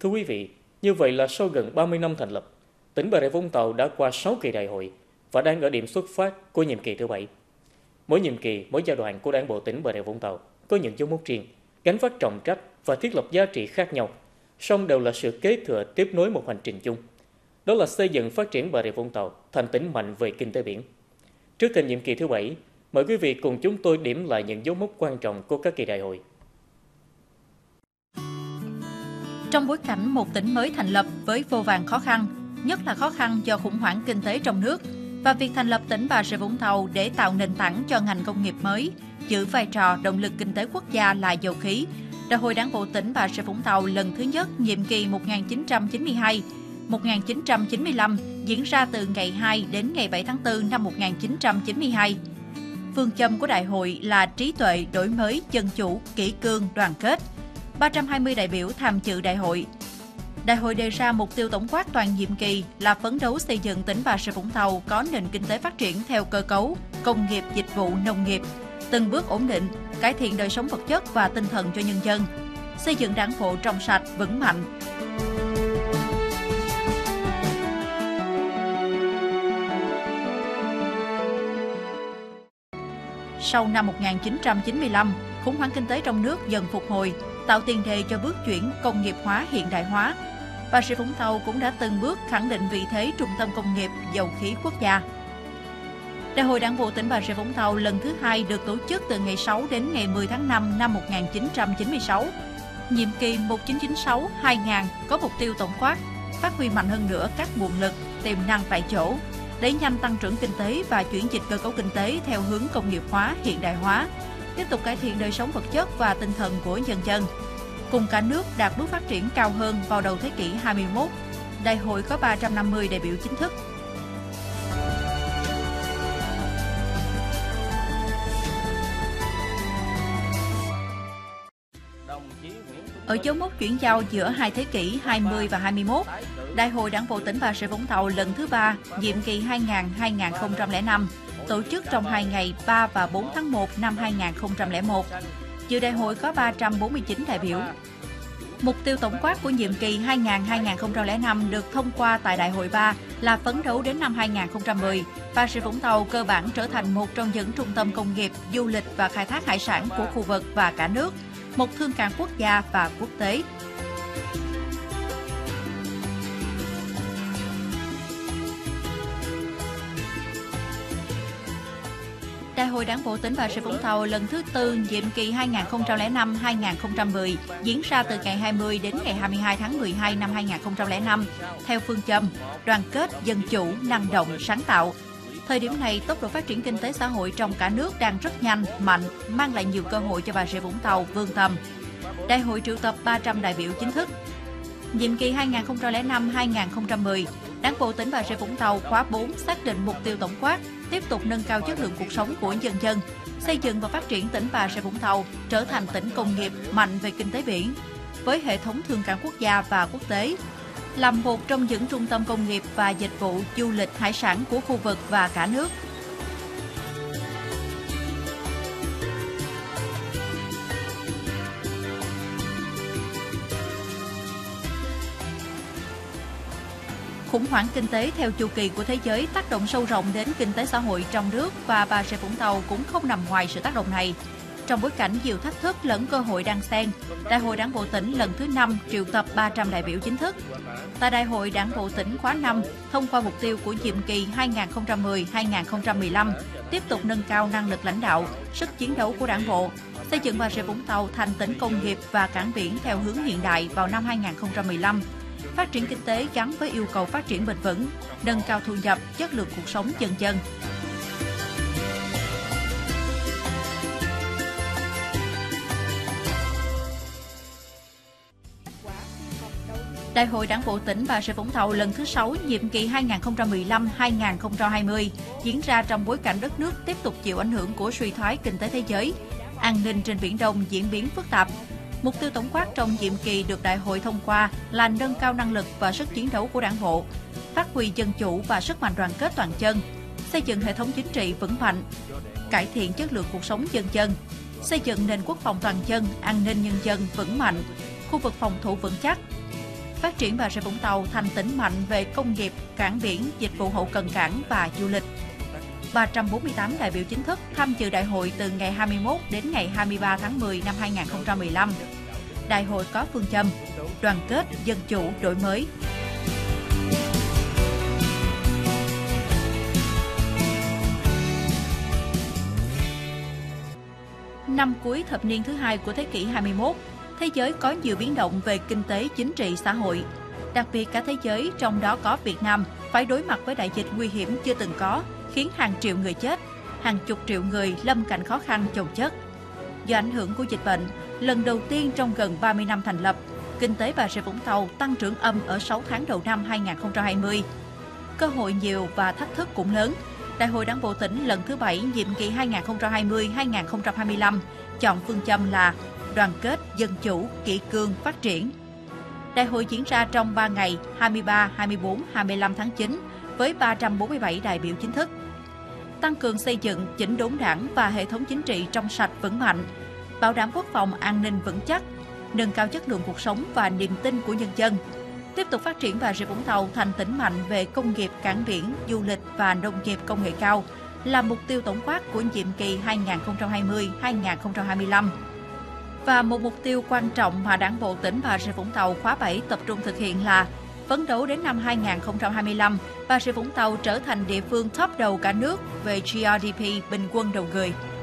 Thưa quý vị, như vậy là sau gần 30 năm thành lập, tỉnh Bà Rịa Vũng Tàu đã qua 6 kỳ đại hội và đang ở điểm xuất phát của nhiệm kỳ thứ 7. Mỗi nhiệm kỳ, mỗi giai đoạn của Đảng bộ tỉnh Bà Rịa Vũng Tàu có những dấu mốc riêng, gánh vác trọng trách và thiết lập giá trị khác nhau, song đều là sự kế thừa tiếp nối một hành trình chung. Đó là xây dựng phát triển Bà Rịa Vũng Tàu thành tỉnh mạnh về kinh tế biển. Trước thềm nhiệm kỳ thứ 7, mời quý vị cùng chúng tôi điểm lại những dấu mốc quan trọng của các kỳ đại hội. Trong bối cảnh một tỉnh mới thành lập với vô vàn khó khăn, nhất là khó khăn do khủng hoảng kinh tế trong nước, và việc thành lập tỉnh Bà Rịa Vũng Tàu để tạo nền tảng cho ngành công nghiệp mới, giữ vai trò động lực kinh tế quốc gia là dầu khí, Đại hội Đảng bộ tỉnh Bà Rịa Vũng Tàu lần thứ nhất nhiệm kỳ 1992-1995 diễn ra từ ngày 2 đến ngày 7 tháng 4 năm 1992. Phương châm của đại hội là trí tuệ, đổi mới, dân chủ, kỷ cương, đoàn kết. 320 đại biểu tham dự đại hội. Đại hội đề ra mục tiêu tổng quát toàn nhiệm kỳ là phấn đấu xây dựng tỉnh Bà Rịa Vũng Tàu có nền kinh tế phát triển theo cơ cấu công nghiệp, dịch vụ, nông nghiệp, từng bước ổn định, cải thiện đời sống vật chất và tinh thần cho nhân dân, xây dựng đảng bộ trong sạch, vững mạnh. Sau năm 1995, khủng hoảng kinh tế trong nước dần phục hồi, tạo tiền đề cho bước chuyển công nghiệp hóa hiện đại hóa. Bà Rịa Vũng Tàu cũng đã từng bước khẳng định vị thế trung tâm công nghiệp dầu khí quốc gia. Đại hội Đảng bộ tỉnh Bà Rịa Vũng Tàu lần thứ 2 được tổ chức từ ngày 6 đến ngày 10 tháng 5 năm 1996. Nhiệm kỳ 1996-2000 có mục tiêu tổng quát, phát huy mạnh hơn nữa các nguồn lực, tiềm năng tại chỗ, đẩy nhanh tăng trưởng kinh tế và chuyển dịch cơ cấu kinh tế theo hướng công nghiệp hóa, hiện đại hóa, tiếp tục cải thiện đời sống vật chất và tinh thần của nhân dân. Cùng cả nước đạt bước phát triển cao hơn vào đầu thế kỷ 21, đại hội có 350 đại biểu chính thức. Ở dấu mốc chuyển giao giữa hai thế kỷ 20 và 21, Đại hội Đảng bộ tỉnh Bà Rịa Vũng Tàu lần thứ 3, nhiệm kỳ 2000-2005, tổ chức trong 2 ngày 3 và 4 tháng 1 năm 2001. Dự đại hội có 349 đại biểu. Mục tiêu tổng quát của nhiệm kỳ 2000-2005 được thông qua tại Đại hội 3 là phấn đấu đến năm 2010, Bà Rịa Vũng Tàu cơ bản trở thành một trong những trung tâm công nghiệp, du lịch và khai thác hải sản của khu vực và cả nước, một thương cảng quốc gia và quốc tế. Đại hội Đảng bộ tỉnh Bà Rịa Vũng Tàu lần thứ 4 nhiệm kỳ 2005-2010 diễn ra từ ngày 20 đến ngày 22 tháng 12 năm 2005 theo phương châm đoàn kết, dân chủ, năng động, sáng tạo. Thời điểm này, tốc độ phát triển kinh tế xã hội trong cả nước đang rất nhanh, mạnh, mang lại nhiều cơ hội cho Bà Rịa Vũng Tàu vươn tầm. Đại hội triệu tập 300 đại biểu chính thức. Nhiệm kỳ 2005-2010, Đảng bộ tỉnh Bà Rịa Vũng Tàu khóa 4 xác định mục tiêu tổng quát, tiếp tục nâng cao chất lượng cuộc sống của nhân dân, xây dựng và phát triển tỉnh Bà Rịa Vũng Tàu trở thành tỉnh công nghiệp mạnh về kinh tế biển, với hệ thống thương cảng quốc gia và quốc tế, làm một trong những trung tâm công nghiệp và dịch vụ du lịch hải sản của khu vực và cả nước. Khủng hoảng kinh tế theo chu kỳ của thế giới tác động sâu rộng đến kinh tế xã hội trong nước và Bà Rịa Vũng Tàu cũng không nằm ngoài sự tác động này. Trong bối cảnh nhiều thách thức lẫn cơ hội đang xen, Đại hội Đảng bộ tỉnh lần thứ 5 triệu tập 300 đại biểu chính thức. Tại Đại hội Đảng bộ tỉnh khóa 5, thông qua mục tiêu của nhiệm kỳ 2010-2015, tiếp tục nâng cao năng lực lãnh đạo, sức chiến đấu của Đảng bộ, xây dựng Bà Rịa Vũng Tàu thành tỉnh công nghiệp và cảng biển theo hướng hiện đại vào năm 2015. Phát triển kinh tế gắn với yêu cầu phát triển bền vững, nâng cao thu nhập, chất lượng cuộc sống nhân dân. Đại hội Đảng bộ tỉnh Bà Rịa Vũng Tàu lần thứ 6 nhiệm kỳ 2015-2020 diễn ra trong bối cảnh đất nước tiếp tục chịu ảnh hưởng của suy thoái kinh tế thế giới, an ninh trên Biển Đông diễn biến phức tạp. Mục tiêu tổng quát trong nhiệm kỳ được đại hội thông qua là nâng cao năng lực và sức chiến đấu của Đảng bộ, phát huy dân chủ và sức mạnh đoàn kết toàn dân, xây dựng hệ thống chính trị vững mạnh, cải thiện chất lượng cuộc sống nhân dân, xây dựng nền quốc phòng toàn dân, an ninh nhân dân vững mạnh, khu vực phòng thủ vững chắc, phát triển Bà Rịa Vũng Tàu thành tỉnh mạnh về công nghiệp, cảng biển, dịch vụ hậu cần cảng và du lịch. 348 đại biểu chính thức tham dự đại hội từ ngày 21 đến ngày 23 tháng 10 năm 2015. Đại hội có phương châm đoàn kết, dân chủ, đổi mới. Năm cuối thập niên thứ hai của thế kỷ 21, thế giới có nhiều biến động về kinh tế, chính trị, xã hội. Đặc biệt cả thế giới, trong đó có Việt Nam, phải đối mặt với đại dịch nguy hiểm chưa từng có, khiến hàng triệu người chết, hàng chục triệu người lâm cảnh khó khăn chồng chất. Do ảnh hưởng của dịch bệnh, lần đầu tiên trong gần 30 năm thành lập, kinh tế Bà Rịa Vũng Tàu tăng trưởng âm ở 6 tháng đầu năm 2020. Cơ hội nhiều và thách thức cũng lớn. Đại hội Đảng bộ tỉnh lần thứ 7 nhiệm kỳ 2020-2025 chọn phương châm là đoàn kết, dân chủ, kỷ cương, phát triển. Đại hội diễn ra trong 3 ngày 23, 24, 25 tháng 9 với 347 đại biểu chính thức. Tăng cường xây dựng, chỉnh đốn đảng và hệ thống chính trị trong sạch vững mạnh, bảo đảm quốc phòng an ninh vững chắc, nâng cao chất lượng cuộc sống và niềm tin của nhân dân. Tiếp tục phát triển Bà Rịa Vũng Tàu thành tỉnh mạnh về công nghiệp, cảng biển, du lịch và nông nghiệp công nghệ cao là mục tiêu tổng quát của nhiệm kỳ 2020-2025. Và một mục tiêu quan trọng mà Đảng bộ tỉnh Bà Rịa Vũng Tàu khóa 7 tập trung thực hiện là phấn đấu đến năm 2025, Bà Rịa Vũng Tàu trở thành địa phương top đầu cả nước về GRDP bình quân đầu người.